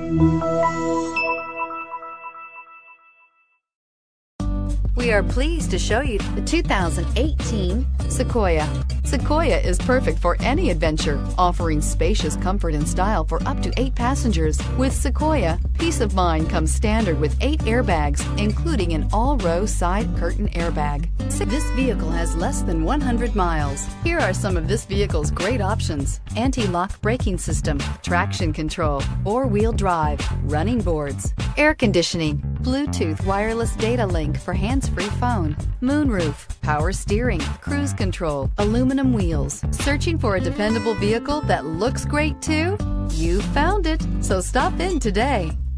We are pleased to show you the 2018 Sequoia. Sequoia is perfect for any adventure, offering spacious comfort and style for up to 8 passengers. With Sequoia, peace of mind comes standard with 8 airbags, including an all-row side curtain airbag. This vehicle has less than 100 miles. Here are some of this vehicle's great options: anti-lock braking system, traction control, 4-wheel drive, running boards, air conditioning, Bluetooth wireless data link for hands-free phone, moonroof, power steering, cruise control, aluminum wheels. Searching for a dependable vehicle that looks great too? You found it, so stop in today.